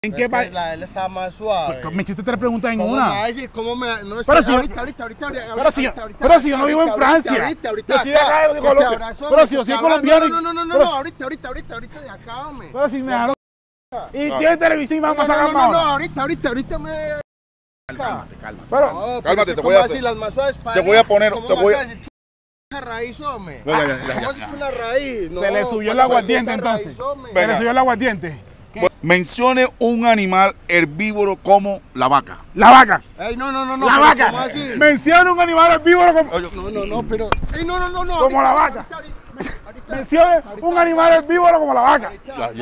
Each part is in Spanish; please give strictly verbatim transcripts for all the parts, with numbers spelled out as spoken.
¿En qué país? La de él estaba más suave. Pues, me hiciste tres preguntas en ¿Cómo una. me va a decir? ¿Cómo me va? No, es pero que si ahorita, yo, ahorita, ahorita, ahorita, pero si yo, ahorita, pero si yo no vivo en ahorita, Francia. Ahorita, ahorita, yo soy de acá de Colombia. Pero si yo soy colombiano. No, no, no, no, pero, no, ahorita, ahorita, ahorita, ahorita de acá, hombre. Pero si me dejaron. Y no. tiene televisión y me van a sacar más. No, no, no, ahorita, ahorita, ahorita me. Cálmate, cálmate. Pero, no, cálmate, te voy a hacer. Las más suaves te voy a poner, te voy a. Una raíz, hombre. No, ya, ya, ya, ¿Cómo ya, es una raíz? No, se le subió el aguardiente entonces. Se le subió el aguardiente. ¿Qué? Mencione un animal herbívoro como la vaca. La vaca. Ey, no, no, no, no. La vaca. ¿Cómo así? Mencione un animal herbívoro como. No, no, no, pero. Ey, no, no, no, no. Como la vaca. Mencione un animal herbívoro como la vaca.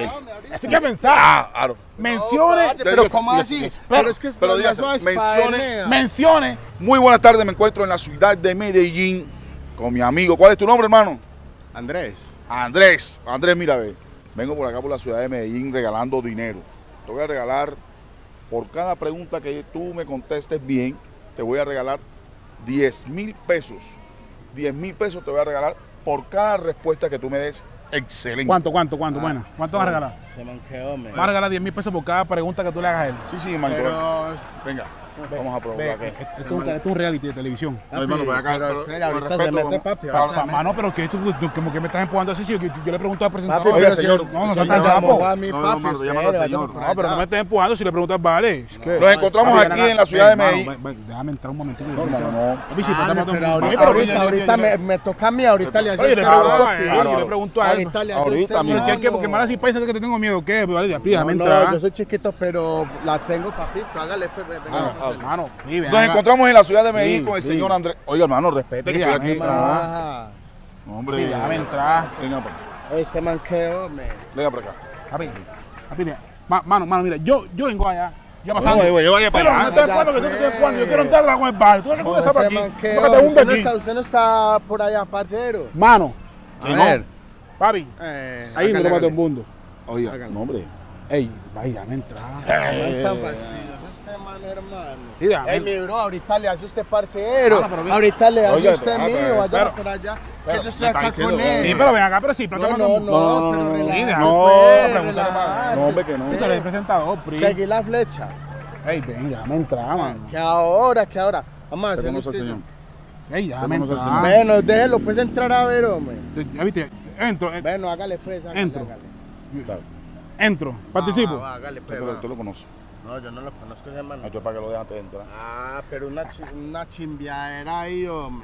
Así que pensar. Ah, claro. Mencione. Pero ¿cómo así? Pero es que pero dígase, mencione. Mencione. Muy buenas tardes, me encuentro en la ciudad de Medellín con mi amigo. ¿Cuál es tu nombre, hermano? Andrés. Andrés. Andrés, mira, ve. Vengo por acá por la ciudad de Medellín regalando dinero. Te voy a regalar, por cada pregunta que tú me contestes bien, te voy a regalar diez mil pesos. diez mil pesos te voy a regalar por cada respuesta que tú me des. Excelente. ¿Cuánto, cuánto, cuánto? Ah, bueno, ¿cuánto vas a regalar? Se manqueó, me. Vas a regalar diez mil pesos por cada pregunta que tú le hagas a él. Sí, sí, hermano. Pero... Venga, vamos a probar. Ve, esto, es un, esto es un reality de televisión. No, hermano, ven acá. Pero Pero, espera, ahorita respeto, se mete, vamos. papi. Pa, ahorita pa, me- mano, pero que tú, tú como que me estás empujando así, si yo, yo le pregunto al presentador. Papi, Oiga, pero señor, si- no, no si seas tan llamamos sapo. a mi No, no, papi, mano, llámalo al espere, señor. vaya por No, pero no me allá. estés empujando si le preguntas vale. ¿Qué? Nos encontramos Papi, aquí ven en la ciudad de ven, Medellín. mano, ven, déjame entrar un momentito. No, hermano, no. Papi, si Ah, tratamos pero de- ahorita, Pero ahorita, yo- ahorita yo- me, yo- me toca a mí, ahorita le hace Oye, le usted, pregunto a papi. él, yo le pregunto a él. Ahorita le hace Ahorita usted, mismo. ¿Por qué? mano. Porque Mara si piensa que te tengo miedo, ¿qué? Vale, déjame No, entrar. no, yo soy chiquito, pero la tengo, papito. Hágale, pues, venga, Ah, vamos a hacerle. Mano, sí, ven Nos acá. encontramos en la ciudad de Medellín Sí, con el sí. señor Andrés. Oiga, hermano, respete que Sí, estoy déjame aquí. entrar. Ajá. No, hombre. Sí, déjame entrar. Venga para acá. Este man quedó, me. Venga para acá. Papi, papi, mira, ma- mano, mano, mira, yo, yo vengo allá. Ya No, pasando. yo- yo vaya para Pero allá. no estás Ya, jugando, que tú no pues. estás jugando. Yo quiero entrar con el bar. Tú eres que No, tú estás este aquí. man Yo quedó. que te hundo Usted no aquí. está- usted no está por allá, parcero. Mano, Que A no. ver. papi, Eh, ahí me hágale, lo mato hágale. el mundo. Oiga, Hágale. no, hombre. Ey, vaya, me entra. No Eh, es tan fastidioso este man, hermano. Sí, déjame. Ey, mi bro, ahorita le hace usted parcero. Mano, pero mira. Ahorita le hace Oye, usted ah, mío, pero- vaya pero- por allá. pero Que yo estoy me está acá diciendo, con él. Sí, pero ven acá, pero sí, No, plátano no, con- no, No, no, pero no, no, relaja, no, pues, pregúntale, relaja. No, hombre, que no. Tú eres el presentador, Pri. Seguí la flecha. Ey, ven, déjame entrar, mano. Que ahora, que ahora. Vamos a Te hacer conoce al señor. Ey, déjame conoce al entrar. Bueno, déjelo, pues entrar a ver, hombre. Sí, ya viste, entro, eh, Bueno, hágale pues, hágale, Entro. hágale. Claro. entro, participo. Ah, va, hágale pues, Usted lo- va. usted lo conoce. No, yo no lo conozco, ese hermano. Esto es para que lo deje antes de entrar. Ah, pero una, chi- una chimbiadera ahí, hombre.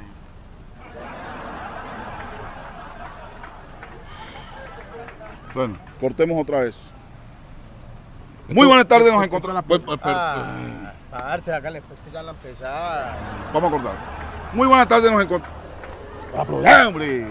Bueno, cortemos otra vez. Muy buenas tardes, nos encontramos. Bueno, pero- Ah, parce, hágale pues que ya la empezada. Vamos a cortar. Muy buenas tardes, nos encontramos. ¡Ah, hombre!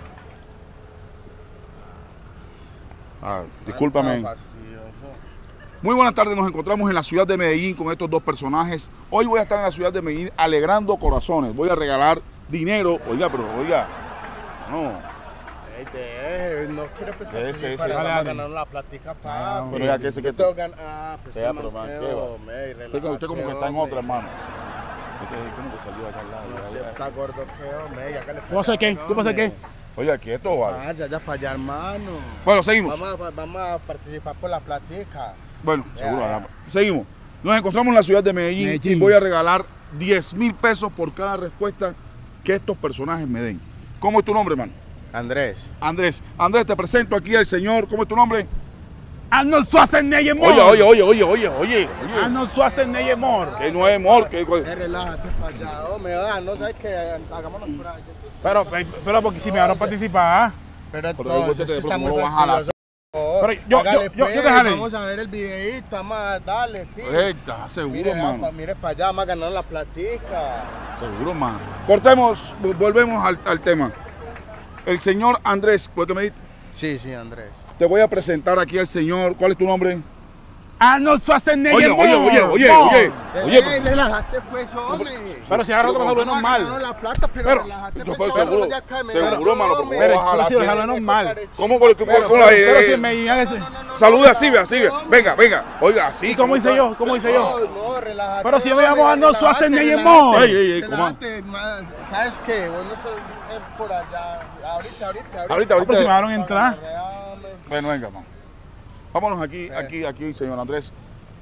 Ah, discúlpame. Tan fastidioso. Muy buenas tardes, nos encontramos en la ciudad de Medellín con estos dos personajes. Hoy voy a estar en la ciudad de Medellín alegrando corazones. Voy a regalar dinero. Oiga, pero oiga, no. Ey, deje, no quiero pues Ese, ese, participar, dale, vamos a dale. ganar la plática, Ah, papi. pero ya que ese que Yo tengo gan- Ah, pues Vea, se pero, man, manqueo, ¿qué va? hombre, Usted, relájate, usted como que está en hombre. otra, hermano. Usted como que salió de acá al lado. No ya, sé, ya. está gordo que, hombre, hágale ¿Tú vas a hacer qué? ¿Tú vas a hacer qué? Oiga, quieto, vale. Ah, ya, ya para allá, hermano. Bueno, seguimos. Vamos a, vamos a participar por la plática. Bueno, seguro. Ya. hagamos. Seguimos. Nos encontramos en la ciudad de Medellín, Medellín. y voy a regalar diez mil pesos por cada respuesta que estos personajes me den. ¿Cómo es tu nombre, hermano? Andrés. Andrés. Andrés, te presento aquí al señor. ¿Cómo es tu nombre? Arnold Schwarzenegger, Oye, oye, oye, oye, oye, oye. Arnold Schwarzenegger, more. Que no es amor. Que... Eh, relájate para allá, hombre, ah, no sabes que hagámonos por allá. Pero, pero porque si me van a participar, Pero Pero entonces, te- es que está ¿cómo muy lo vas a jalar? fastidioso. Pero yo- Hágale, yo- yo- yo pues, déjale. Vamos a ver el videíto, vamos a darle, tío. Está seguro, Mire, hermano. apa, mire para allá, vamos a ganar la platica. Seguro, hermano. Cortemos, volvemos al, al tema. El señor Andrés, ¿por qué me dijiste? Sí, sí, Andrés. Te voy a presentar aquí al señor. ¿Cuál es tu nombre? Arnold Schwarzenegger, Oye, oye, more. oye, oye, more. oye. Oye, Ey, relájate pues, hombre. Pero si agarra otro salud normal. No, la plata, pero, Pero- relájate yo pues. pues, que vamos seguro, de acá, me seguro, da- mano, porque hombre. ¿cómo Pero, vas a pero jalar si lo así? jalo normal. ¿Cómo? ¿Por qué? Pero, ¿Cómo la- pero si eh, me hace- Saluda así, ve, así, ve. Venga, venga. Oiga, así. ¿Y cómo hice yo? ¿Cómo hice yo? No, no, relájate. Pero si yo me hombre, llamo Arnold relájate, Schwarzenegger, relájate, more. Ey, ey, ey, ¿cómo? relájate, ma- ¿sabes qué? Vos no sos eh, por allá. Ahorita, ahorita, ahorita. Ahorita, Ah, pero si me ahorita. dejaron entrar. Déjame. Bueno, venga, man. Vámonos aquí, aquí, aquí, señor Andrés.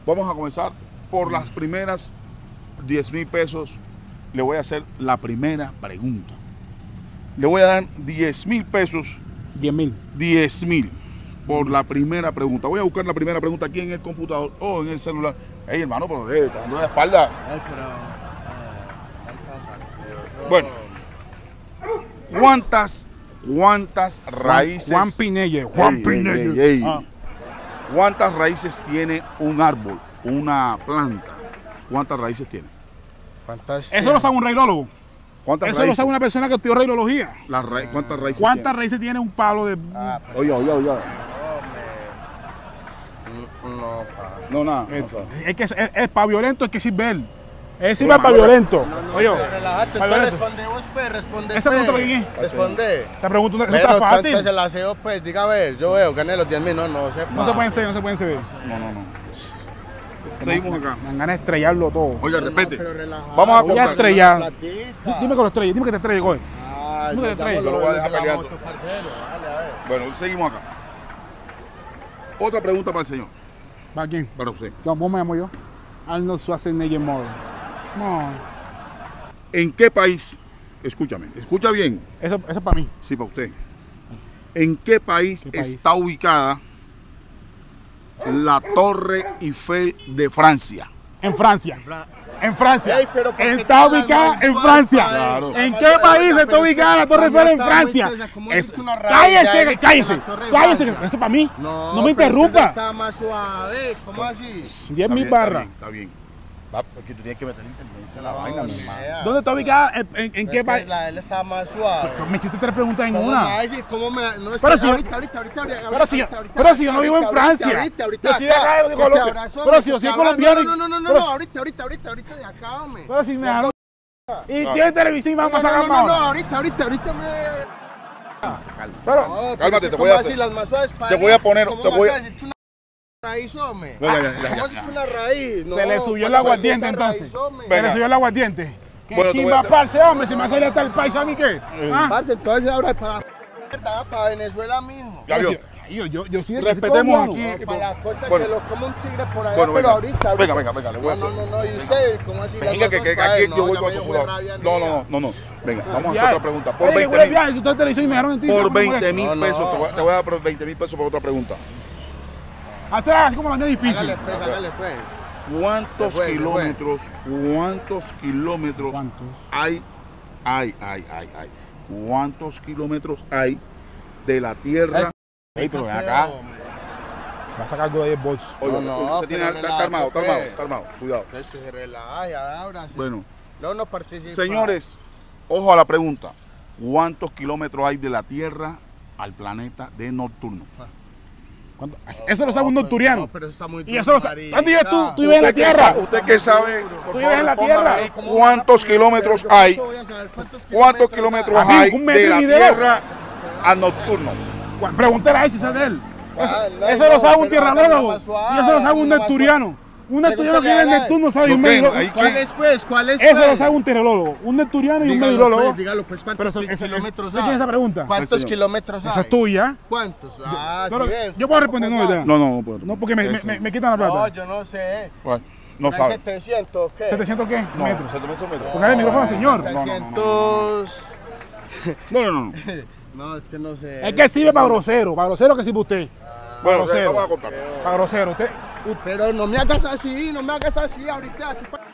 Vamos a comenzar por las primeras diez mil pesos. Le voy a hacer la primera pregunta. Le voy a dar diez mil pesos. diez mil. diez mil por la primera pregunta. Voy a buscar la primera pregunta aquí en el computador o en el celular. Ey, hermano, pero eh, está dando la espalda. Ay, pero, eh, Bueno, ¿cuántas, cuántas raíces? Juan Pinelle, Juan Ey, Pinelle. ey, ey, ey. Ah. ¿Cuántas raíces tiene un árbol, una planta? ¿Cuántas raíces tiene? ¿Cuántas? Eso lo sabe un reilólogo. ¿Cuántas Eso lo raíces? sabe una persona que estudió reilología. Las ra- ¿Cuántas raíces ¿Cuántas tiene? raíces tiene un palo de...? Ah, pues, Oye, oye, oye. no, me... No, pa. No, nada. no Es, sabe. es que es, es, es para violento, es que sirve él. Es sirve Pero, para ahora- violento. No, no, Oye, pero relájate, pa' entonces violento. responde vos, pues, responde. ¿Esa pregunta para quién es? Responde. Esa pregunta eso Bueno, está fácil. entonces el aseo, pues, diga a ver, yo veo, gané los diez mil, no, no sé. No se pueden ceder, no se pueden ceder. No, no, no. Seguimos acá. Me dan ganas de estrellarlo todo. Oiga, repete. pero relajado. Vamos a Voy a contar. estrellar. Platica. Dime que lo estrelle, dime que te estrelle, coge. Ay, Dime que te digamos trae. Yo lo voy a dejar de la peleando. moto, parcero. Dale, a ver. Bueno, seguimos acá. Otra pregunta para el señor. ¿Para quién? Para usted. ¿Cómo me llamo yo? Arnold Schwarzenegger Moro. No, ¿En qué país? Escúchame, escucha bien. eso, eso es para mí. Sí, para usted. ¿En qué país, ¿Qué país? está ubicada la Torre Eiffel de Francia? En Francia. Fra- En Francia. Ey, pero ¿por qué Está te ubicada hablas en mal, Francia. padre? Claro. ¿En La qué madre, país pero está es ubicada la que Torre Eiffel en está Francia? muy tesa, ¿cómo Es- es que una raíz de cállese, ahí que cállese. la Torre de Cállese, Francia? eso es para mí. No, No me pero es que interrumpa. Está más suave, ¿cómo así? diez Está mil bien, barras. Está bien, está bien. Va, porque tú tienes que meter inteligencia en la No, vaina, mi ni hermano. idea. ¿Dónde está ubicada? ¿En, en- en Es qué que país? La de él está más suave. Me hiciste tres preguntas en ¿Cómo me va a una. decir? ¿Cómo me va- No, es Pero que si yo- ahorita, ahorita, ahorita, ahorita, pero si yo- ahorita, ahorita, pero si yo no vivo en ahorita, Francia. ahorita, ahorita, Yo soy de acá, de que Colombia. te abrazó, Pero que si yo te soy abrazó. colombiano y- No, no, no, no, pero no, si- ahorita, ahorita, ahorita, ahorita, de acá, hombre. Pero si me dejaron. Y No. tiene televisión y No, vamos a no, sacar no, no, más. ahorita, ahorita, ahorita me... Pero, No, pero Cálmate, es que te ¿cómo voy a así hacer- las más suaves para te él? voy a poner- ¿Cómo te vas voy a a- decir que una raíz, hombre? No, ya, ya, ya, ¿Cómo ya. es que una raíz? No, se le subió el ¿cuál es aguardiente puta raíz, entonces. hombre? Se Venga. le subió el aguardiente. ¿Qué Bueno, te voy chimba, a- parce, hombre? Si me sale hasta el país, ¿a mí qué? ¿Ah? Parce, entonces ahora para la mierda, para Venezuela mismo. Ya vio. Yo, yo, yo soy de Respetemos colombiano. aquí. Para la costa Bueno. que lo come un tigre por allá, Bueno, pero venga. ahorita, ahorita. Venga, venga, venga, le voy a No, hacer. no, no, no, y usted, ¿cómo así? las Venga, que, más que suaves? aquí No, yo voy ya con me tu dio cuidado. rabia, No, no, niña. no, no, no. Venga, vamos a hacer Viaje. otra pregunta. Por Oye, veinte huele mil, viaje, si usted televisión y me dejaron en ti. por no me veinte moleste. mil No, no. pesos, te voy, a- te voy a dar por veinte mil pesos por otra pregunta. Hacer así como la mía difícil. Hágale pues, hágale pues. ¿Cuántos Se fue, se kilómetros, cuántos kilómetros ¿Cuántos? hay, hay, hay, hay, hay, cuántos kilómetros hay de la Tierra? Ey, pero ven acá. Va a sacar algo de ahí el bolso. Oiga, No, no, usted tiene- pero está, está armado, está relájate, armado, está armado, cuidado. Es que se relaje, ahora sí. Bueno, No, no participa. señores, ojo a la pregunta. ¿Cuántos kilómetros hay de la Tierra al planeta de Neptuno? ¿Cuánto? Eso lo sabe un nocturiano. No, pero eso está muy Y eso lo sabe. marica. ¿Dónde vives tú? Tú vives en la ¿Usted qué tierra. sabe- ¿Usted qué sabe? Por Tú favor, vives en la respóndame tierra. ahí. ¿Cuántos kilómetros hay? Voy a saber cuántos ¿Cuántos kilómetros Papi, hay un metro de y la video. Tierra a Neptuno? Pregúntale a él si sabe de él. Eso, Ah, no, eso lo no, sabe un pero tierranólogo. más suave, Y eso lo sabe un más suave. nepturiano. Un nepturiano que vive en Pregúntale a él. Neptuno sabe y ¿Lo un qué? meteorólogo. Ahí ¿Cuál es pues? ¿Cuál es Eso pues? lo sabe un terólogo. Un nepturiano y un Dígalo, meteorólogo. pues, dígalo pues, Pero ¿cuántos eso, eso, kilómetros ¿usted tiene esa hay? pregunta? ¿Cuántos Sí, señor. kilómetros hay? Esa es tuya. ¿Cuántos? Ah, Pero sí ves. yo puedo responder, no, ¿verdad? No, no, no puedo. No, porque me, me, Eso. me, me quitan la No, plata. yo no sé. Bueno, no ¿Hay sabe. setecientos qué? ¿setecientos qué? No, metros. setecientos metros. Póngale el micrófono al señor. No, no, no, no. setecientos... No, no, no. No, es que no sé. Es que sirve para grosero. Para grosero que sirve usted. Bueno, grosero. vamos a contar. Para grosero. Usted. Pero no me hagas así, no me hagas así ahorita. Aquí pa-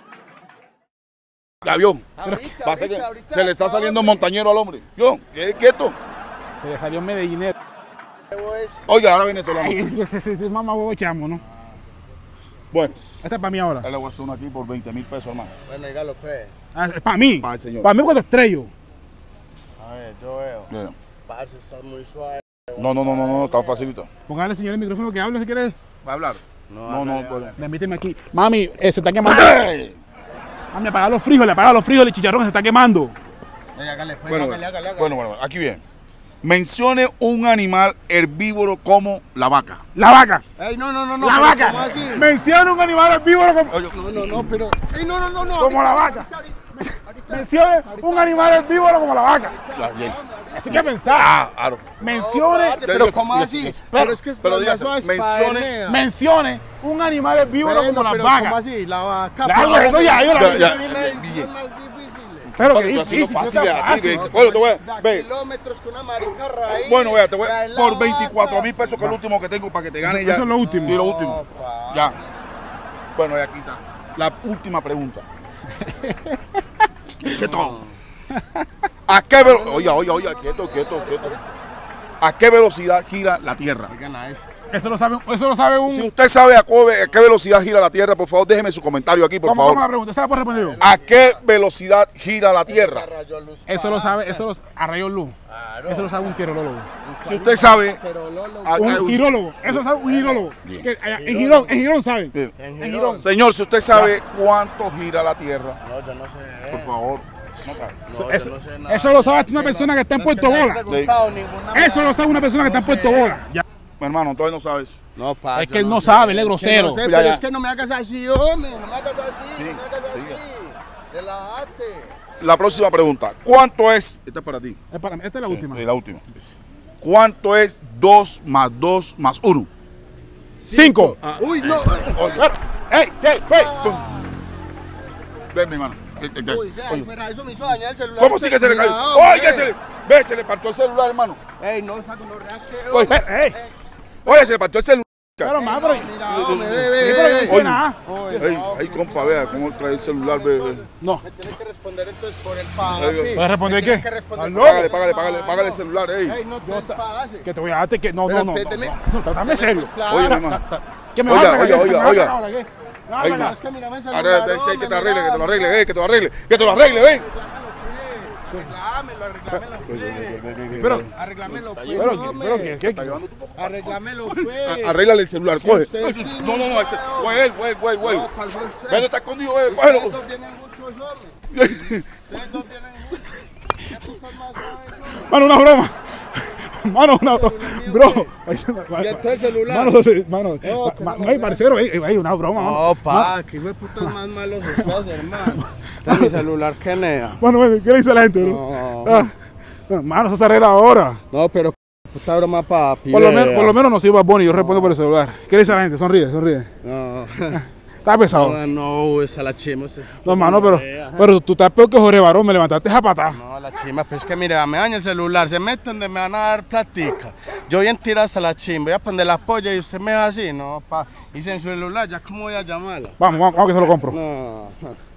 Ya vio. Ahorita, Pasa que ahorita, ahorita, se le está acá, saliendo hombre. montañero al hombre. Yo, ¿qué es quieto? Se le salió medellinero. Es- Oye, ahora venezolano. Ay, es que ese ese- ese mamá huevo chamo, ¿no? Bueno, Esta es para mí ahora. él le voy a hacer uno aquí por veinte mil pesos, hermano. Bueno, dígalo pues. Ah, es para mí. Para el señor. Para mí cuando estrello. A ver, yo veo. Bien. Parce, está muy suave. No, no, no, no, no, está facilito. Póngale, señor, el micrófono que hable si quiere. ¿Va a hablar? No, no, pues. Permíteme aquí. Mami, eh, se está quemando. Mami, apaga los frijoles, apaga los frijoles, el chicharrón se está quemando. Oye, hágale pues, Bueno, hágale, hágale, hágale. bueno, bueno, aquí viene. Mencione un animal herbívoro como la vaca. La vaca. Ey, no, no, no, no. La pero vaca. ¿cómo así? Menciona un animal herbívoro como, Oye, No, no, no, pero... Ey, no, no, no, no. como la vaca. Ahorita, ahorita, ahorita. Mencione un animal herbívoro como la vaca. ya, bien. Así que pensar. Ah, claro. Mencione, No, pero ¿cómo así? Pero es que pero los dígase, vasos mencione- España. mencione un animal herbívoro Bueno, como las pero vacas. ¿cómo así? La vaca. La pero- vaca, no, ya, yo la Ya, vi. ya. A mí me dicen más difíciles. Pero Papi, que tú haciendo difícil, fácil, eso está a ti, que- fácil. Bueno, te voy a- Da ve. kilómetros con una marica raíz. Bueno, vea, te voy a, Trae la por vaca. veinticuatro mil pesos, que es el último que tengo para que te gane ya. Eso es lo último. Y lo último. No, pa. Ya. Bueno, ya aquí está. La última pregunta. ¿Qué todo? ¿A qué velocidad? Oiga, oiga, oiga, quieto, quieto, quieto. ¿A qué velocidad gira la Tierra? Oigan a esto. Eso lo sabe, eso lo sabe Si un... usted sabe a qué, a qué velocidad gira la Tierra, por favor, déjeme su comentario aquí, por ¿Cómo, cómo la favor. pregunta? ¿Esa la puedo responder yo? ¿A qué velocidad gira la Tierra? Rayó luz, Eso lo pa. sabe, eso lo a rayos luz. Claro. Eso lo sabe un quirolólogo. Si usted sabe, Pero Lolo. a- Un a- girólogo. Eso lo sabe un girólogo. Bien. Que, allá, en Girón, en Girón saben. Bien. En En Girón. Girón. Señor, si usted sabe cuánto gira la Tierra, No, yo no sé. por favor. No sabe. No, Eso, yo no sé nada. eso lo sabe hasta una No, persona que está en no es Puerto me han Bola. preguntado ninguna Eso lo sabe una persona que está en No sé. Puerto Bola. Ya. Mi hermano, todavía no sabes. No, pa, Es yo que él no sé. sabe, él es que grosero. No sé, Ya, pero ya. es que no me hagas así, hombre. No me hagas así. Sí, no me hagas siga. así. Relájate. La próxima pregunta. ¿Cuánto es? Esta es para ti. Es para mí. Esta es la última. Sí, la última. ¿Cuánto es dos más dos más uno? Cinco. Uy, no. ¡Ey, ey, ey! Ven, mi hermano. Eh, eh, eh. Uy, vea, Oye, fuera, eso me hizo dañar el celular. ¿cómo sí que se le cayó? Cuidado, Oye, hombre. se le, ve, se le partió el celular, hermano. Ey, no, saco no reacte. Oye, ¡Ey, ey! Oye, se le partió el celular. Pero más, pero... Mira, hombre, Sí, ve, pero yo no ve, hice Oye. nada. ve. Ey, ay, compa, vea cómo trae el celular, ve. ve. No. Me tienes que responder entonces por el pago. Oiga. papi. ¿Puedes responder Me tienes qué? que responder Al por loco. Págale, el págale, págale, pago. págale el celular, ey. Ey, no te pase. Que te voy a darte que... No, Pero no, no. te- no, te- no, no, trátame serio. Claro. Oye, mi Ta- hermano. ta- ta- ¿Qué me Oiga, vas a oiga, pegar? oiga, ¿Qué me oiga. vas a pegar? ¿Qué? No, Ay, no, no. no. Es que mírame el Arre, celular, ven, sí, hombre, que te arregle, que te lo mira. arregle, ey, que te lo arregle, que te lo arregle, ven. Arreglámelo, arreglámelo, pues. Pero, Arreglámelo, pues, pero, hombre. pero, ¿qué? ¿Qué? Arreglámelo, pues. A- Arréglale el celular, coge. usted sí, No, no, no, ese- güey, él, güey, güey, güey. No, ¿cuál fue usted? Ven, está escondido, güey, Ustedes cógelo. dos tienen muchos hombres. Ustedes dos tienen muchos. ¿Qué putas más sabes, hombre? Mano, una broma. Mano, una broma. Bro. ¿Y entonces el celular? Mano, sí, mano. No, ma- que ma- no, No hay parcero, ey, ey, una broma, mano. No, pa, que hijo de putas más malos estás, hermano. Es mi celular, que nea. Mano, mano, ¿qué le dice a la gente, bro? No. Ah, ah, mano, eso se arregla ahora. No, pero puta broma, papi. Por lo, vea. menos, por lo menos no soy Bad Bunny, yo respondo por el celular. ¿Qué le dice a la gente? Sonríe, sonríe. No. Está pesado. No, no, esa la chima. usted- No, mano, pero, Vea. pero tú estás peor que Jorge Barón, me levantaste a patar. No, la chimba, pues es que mire, me daña el celular, se mete donde me van a dar platica. Yo bien tirado hasta la chimba, voy a poner la polla y usted me da así, no, pa. Y sin su celular, ya cómo voy a llamarla. Vamos, vamos, vamos que se lo compro. No.